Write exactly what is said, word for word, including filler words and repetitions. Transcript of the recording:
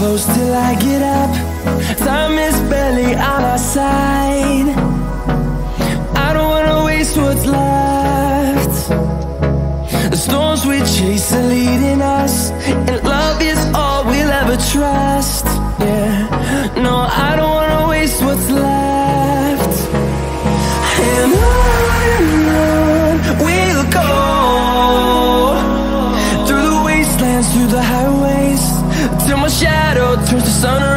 close till I get up. Time is barely on our side. I don't wanna waste what's left. The storms we chase are leading us, and love is all we'll ever trust. Yeah, no, I don't wanna waste what's left. And on and on we'll go, through the wastelands, through the highways, till my shadow turns to sun